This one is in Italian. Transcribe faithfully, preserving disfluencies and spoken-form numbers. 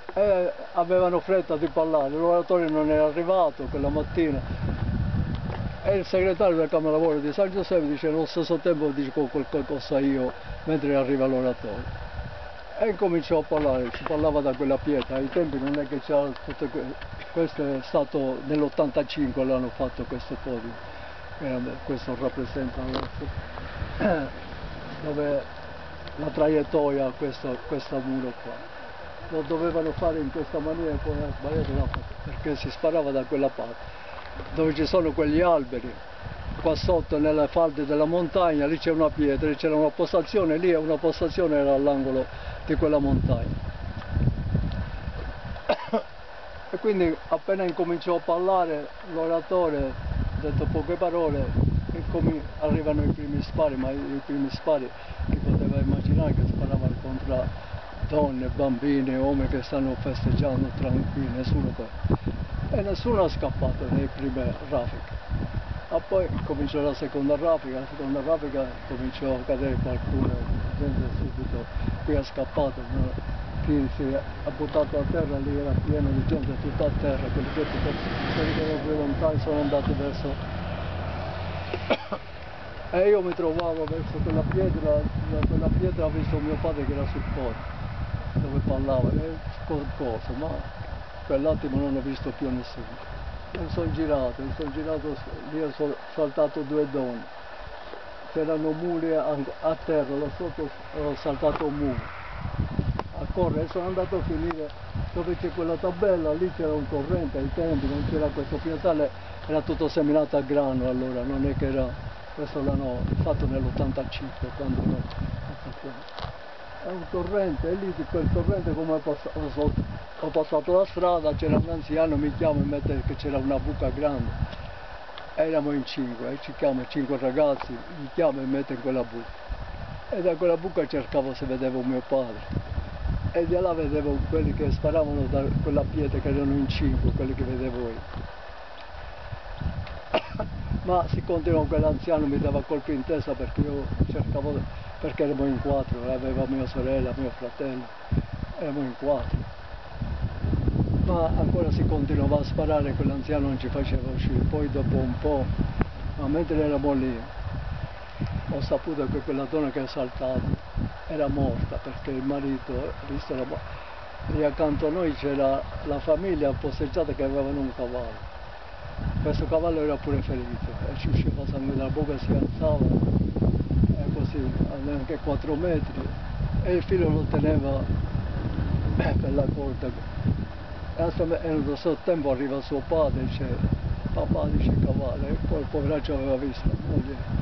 E avevano fretta di parlare, l'oratore non era arrivato quella mattina e il segretario della Camera Lavoro di San Giuseppe dice allo stesso tempo dico qualcosa io mentre arriva l'oratore. E incominciò a parlare, si parlava da quella pietra, ai tempi non è che c'era tutte que... questo è stato nell'ottantacinque l'hanno fatto questo podio, questo rappresenta dove la traiettoria questo, questo muro qua. Lo dovevano fare in questa maniera e poi ha sbagliato la parte, perché si sparava da quella parte, dove ci sono quegli alberi. Qua sotto nelle falde della montagna lì c'è una pietra, lì c'era una postazione, lì una postazione era all'angolo di quella montagna. E quindi appena incominciò a parlare l'oratore ha detto poche parole e arrivano i primi spari, ma i primi spari chi poteva immaginare che sparavano contro donne, bambini, uomini che stanno festeggiando tranquilli, nessuno e nessuno ha scappato nelle prime raffiche. Ah, poi cominciò la seconda raffica, la seconda raffica cominciò a cadere qualcuno, la gente subito, qui ha scappato, no? Chi si è buttato a terra, lì era pieno di gente tutta a terra, quelli che, quelli che erano più lontani sono andati verso... E io mi trovavo verso quella pietra, da quella pietra ho visto mio padre che era sul ponte, dove parlava, e qualcosa, ma quell'attimo non ho visto più nessuno. Mi sono girato, mi sono girato, lì ho saltato due donne, c'erano muli a, a terra, là sotto ho saltato un muro, a correre, sono andato a finire dove c'è quella tabella, lì c'era un torrente ai tempi, non c'era questo piazzale, era tutto seminato a grano allora, non è che era, questo l'hanno fatto nell'ottantacinque, quando l'ho fatto. È un torrente, e lì di quel torrente come ho passato, ho passato la strada, c'era un anziano, mi chiama e mette che c'era una buca grande, eravamo in cinque, ci chiama cinque ragazzi, mi chiama e mette in quella buca, e da quella buca cercavo se vedevo mio padre, e di là vedevo quelli che sparavano da quella pietra, che erano in cinque, quelli che vedevo io. Ma si continuò, quell'anziano mi dava colpi in testa perché io cercavo, perché eravamo in quattro, aveva mia sorella, mio fratello, eravamo in quattro. Ma ancora si continuava a sparare, quell'anziano non ci faceva uscire. Poi dopo un po', ma mentre eravamo lì, ho saputo che quella donna che ha saltato era morta perché il marito, visto la morte, lì accanto a noi c'era la famiglia posteggiata che avevano un cavallo. Questo cavallo era pure ferito e ci usciva sangue dalla bocca, si alzava e così, anche quattro metri, e il figlio lo teneva per la corda. E nello stesso tempo arriva suo padre e dice papà, dice cavallo, e poi il poveraccio aveva visto la moglie